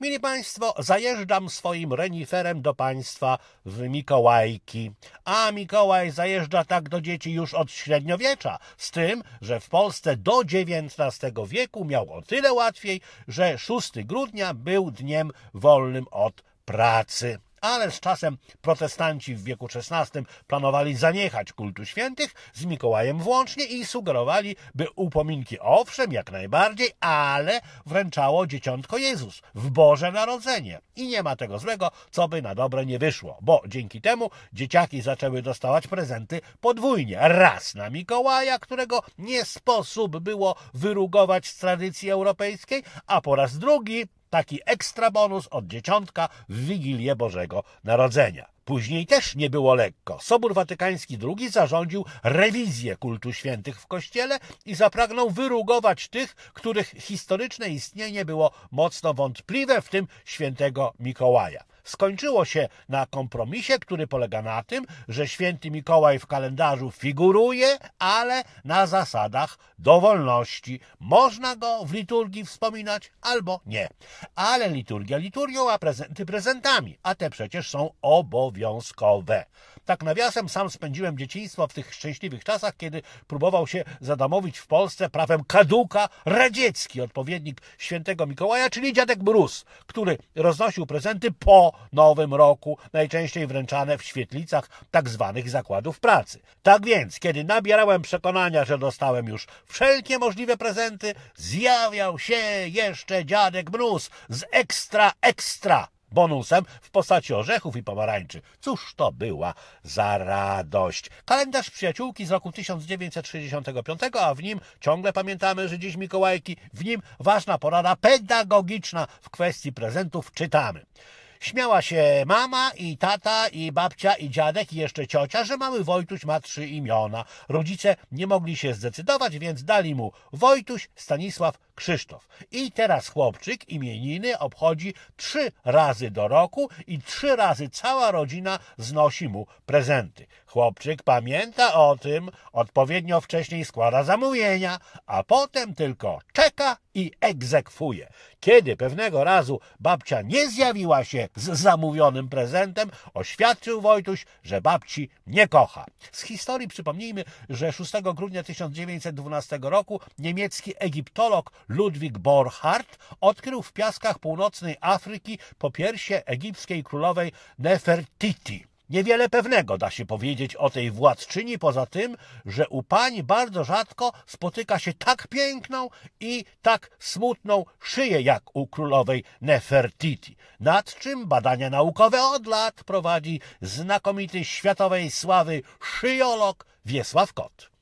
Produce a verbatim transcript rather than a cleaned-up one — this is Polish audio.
Mili Państwo, zajeżdżam swoim reniferem do Państwa w Mikołajki. A Mikołaj zajeżdża tak do dzieci już od średniowiecza, z tym, że w Polsce do dziewiętnastego wieku miał o tyle łatwiej, że szóstego grudnia był dniem wolnym od pracy. Ale z czasem protestanci w wieku szesnastym planowali zaniechać kultu świętych, z Mikołajem włącznie, i sugerowali, by upominki owszem, jak najbardziej, ale wręczało dzieciątko Jezus w Boże Narodzenie. I nie ma tego złego, co by na dobre nie wyszło, bo dzięki temu dzieciaki zaczęły dostawać prezenty podwójnie. Raz na Mikołaja, którego nie sposób było wyrugować z tradycji europejskiej, a po raz drugi taki ekstra bonus od dzieciątka w Wigilię Bożego Narodzenia. Później też nie było lekko. Sobór Watykański drugi zarządził rewizję kultu świętych w Kościele i zapragnął wyrugować tych, których historyczne istnienie było mocno wątpliwe, w tym świętego Mikołaja. Skończyło się na kompromisie, który polega na tym, że święty Mikołaj w kalendarzu figuruje, ale na zasadach dowolności. Można go w liturgii wspominać albo nie. Ale liturgia liturgią, a prezenty prezentami, a te przecież są obowiązkowe. Tak nawiasem, sam spędziłem dzieciństwo w tych szczęśliwych czasach, kiedy próbował się zadomowić w Polsce prawem kaduka radziecki, odpowiednik świętego Mikołaja, czyli dziadek Mróz, który roznosił prezenty po Nowym Roku, najczęściej wręczane w świetlicach tak zwanych zakładów pracy. Tak więc, kiedy nabierałem przekonania, że dostałem już wszelkie możliwe prezenty, zjawiał się jeszcze dziadek Mróz z ekstra, ekstra bonusem w postaci orzechów i pomarańczy. Cóż to była za radość. Kalendarz przyjaciółki z roku tysiąc dziewięćset sześćdziesiątego piątego, a w nim ciągle pamiętamy, że dziś Mikołajki, w nim ważna porada pedagogiczna w kwestii prezentów, czytamy. Śmiała się mama i tata i babcia i dziadek i jeszcze ciocia, że mały Wojtuś ma trzy imiona. Rodzice nie mogli się zdecydować, więc dali mu Wojtuś, Stanisław, Krzysztof. I teraz chłopczyk imieniny obchodzi trzy razy do roku i trzy razy cała rodzina znosi mu prezenty. Chłopczyk pamięta o tym, odpowiednio wcześniej składa zamówienia, a potem tylko czeka i egzekwuje. Kiedy pewnego razu babcia nie zjawiła się z zamówionym prezentem, oświadczył Wojtuś, że babci nie kocha. Z historii przypomnijmy, że szóstego grudnia tysiąc dziewięćset dwunastego roku niemiecki egiptolog Ludwig Borchardt odkrył w piaskach północnej Afryki popiersie egipskiej królowej Nefertiti. Niewiele pewnego da się powiedzieć o tej władczyni, poza tym, że u pań bardzo rzadko spotyka się tak piękną i tak smutną szyję jak u królowej Nefertiti, nad czym badania naukowe od lat prowadzi znakomity światowej sławy szyjolog Wiesław Kot.